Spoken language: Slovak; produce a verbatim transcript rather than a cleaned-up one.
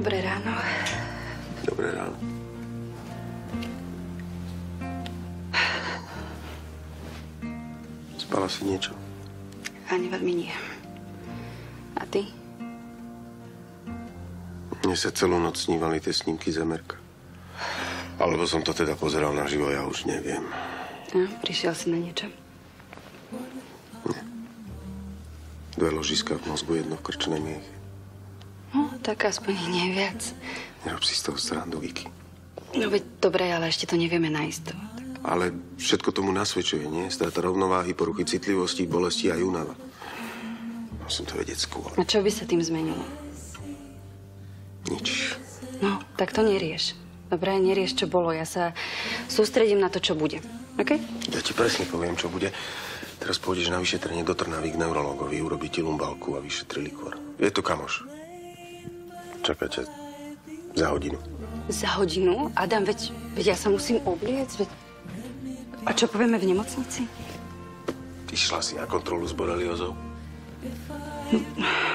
Dobré ráno. Dobré ráno. Spala si niečo? Ani veľmi nie. A ty? Mne sa celú noc snívali tie snímky z emerka. Alebo som to teda pozeral naživo, ja už neviem. No, prišiel si na niečo? Nie. Dve ložiska v mozgu, jedno v krčnej mieche. No, tak aspoň nie viac. Nerob si z toho srandu, Vicky. No veď dobre, ale ešte to nevieme naisto. Ale všetko tomu nasvedčuje, nie? Strata rovnováhy, poruchy citlivosti, bolesti a únava. Mal som to vedieť skôr. A čo by sa tým zmenilo? Nič. No, tak to nerieš. Dobre, nerieš, čo bolo. Ja sa sústredím na to, čo bude. OK? Ja ti presne poviem, čo bude. Teraz pôjdeš na vyšetrenie do Trnavy k neurologovi, urobí ti lumbalku a vyšetri likvor. Je to kamoš. Čakáte za hodinu. Za hodinu? Adam, veď, veď ja sa musím obliecť, veď... A čo povieme v nemocnici? Išla si na kontrolu s boreliózou? No,